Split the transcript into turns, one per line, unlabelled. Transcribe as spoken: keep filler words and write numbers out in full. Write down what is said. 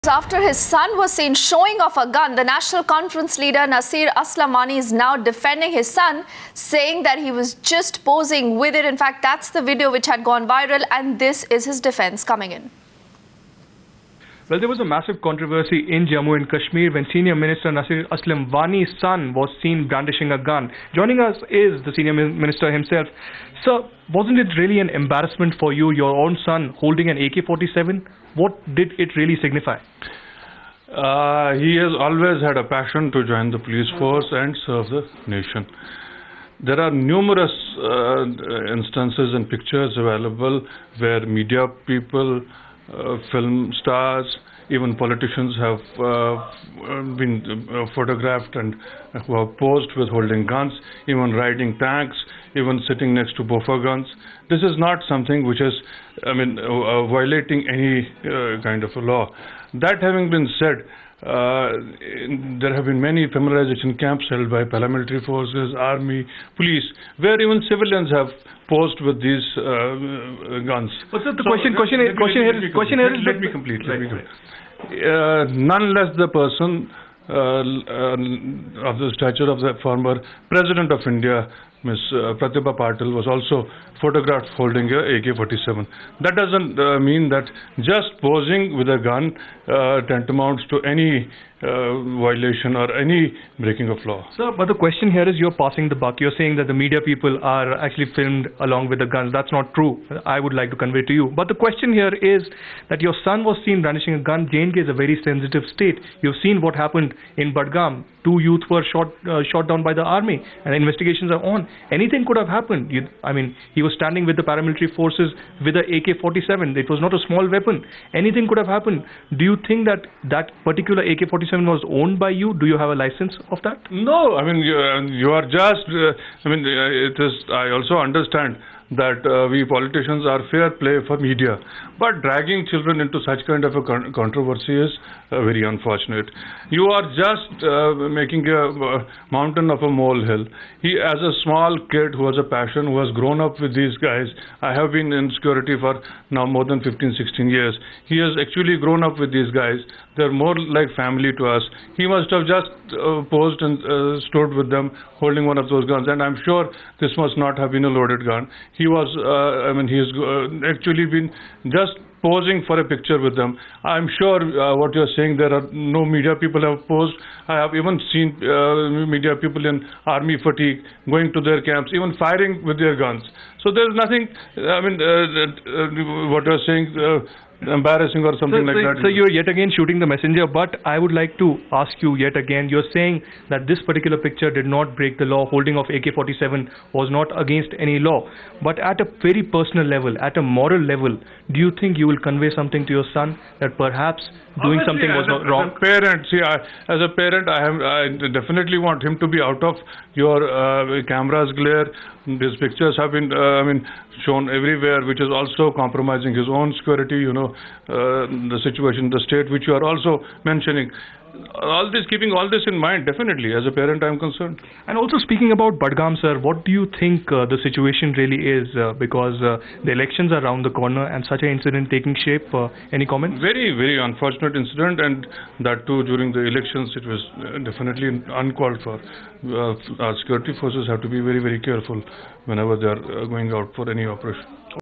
After his son was seen showing off a gun, the National Conference leader Nasir Aslam Wani is now defending his son, saying that he was just posing with it. In fact, that's the video which had gone viral, and this is his defense coming in.
Well, there was a massive controversy in Jammu and Kashmir when Senior Minister Nasir Aslam Wani's son was seen brandishing a gun. Joining us is the Senior Minister himself. Sir, wasn't it really an embarrassment for you, your own son, holding an A K forty-seven? What did it really signify?
Uh, he has always had a passion to join the police force and serve the nation. There are numerous uh, instances and pictures available where media people, uh, film stars, even politicians have uh, been uh, photographed and who have posed with holding guns, even riding tanks, even sitting next to Boffa guns. This is not something which is, I mean, uh, violating any uh, kind of a law. That having been said, uh, there have been many familiarization camps held by paramilitary forces, army, police, where even civilians have posed with these uh, guns.
But sir, the so question, question,
let,
question,
let,
here,
let,
question
let,
here is...
Let me complete. Let
right,
me complete. Uh, none less the person uh, uh, of the stature of the former President of India, Miz Uh, Pratibha Patil, was also photographed holding a A K forty-seven. That doesn't uh, mean that just posing with a gun uh, tantamounts to any uh, violation or any breaking of law.
Sir, but the question here is you're passing the buck. You're saying that the media people are actually filmed along with the guns. That's not true. I would like to convey to you. But the question here is that your son was seen brandishing a gun. J and K is a very sensitive state. You've seen what happened in Budgam. Two youth were shot uh, shot down by the army, and investigations are on. Anything could have happened. You, I mean, he was standing with the paramilitary forces with a A K forty-seven. It was not a small weapon. Anything could have happened. Do you think that that particular A K forty-seven was owned by you? Do you have a license of that?
No, I mean, you, uh, you are just, uh, I mean, uh, it is, I also understand that uh, we politicians are fair play for media, but dragging children into such kind of a con controversy is uh, very unfortunate. You are just uh, making a uh, mountain of a molehill. He, as a small kid who has a passion, who has grown up with these guys, I have been in security for now more than fifteen, sixteen years. He has actually grown up with these guys. They're more like family to us. He must have just uh, posed and uh, stood with them holding one of those guns, and I'm sure this must not have been a loaded gun. He was, uh, I mean, he's uh, actually been just posing for a picture with them. I'm sure uh, what you're saying, there are no media people have posed. I have even seen uh, media people in army fatigue going to their camps, even firing with their guns. So there's nothing, I mean, uh, uh, what you're saying, uh, embarrassing or something
so,
like
so,
that.
So you're yet again shooting the messenger, but I would like to ask you yet again, you're saying that this particular picture did not break the law, holding of A K forty-seven was not against any law, but at a very personal level, at a moral level, do you think you will convey something to your son that perhaps doing
Obviously,
something was
a,
not wrong?
As a parent, see, I, as a parent, I have, I definitely want him to be out of your uh, camera's glare. These pictures have been, uh, I mean, shown everywhere, which is also compromising his own security, you know, uh, the situation, the state which you are also mentioning. All this, keeping all this in mind, definitely, as a parent, I am concerned.
And also speaking about Budgam, sir, what do you think uh, the situation really is? Uh, because uh, the elections are around the corner and such an incident taking shape. Uh, any comments?
Very, very unfortunate incident, and that too during the elections, it was uh, definitely uncalled for. Uh, our security forces have to be very, very careful whenever they are uh, going out for any operation.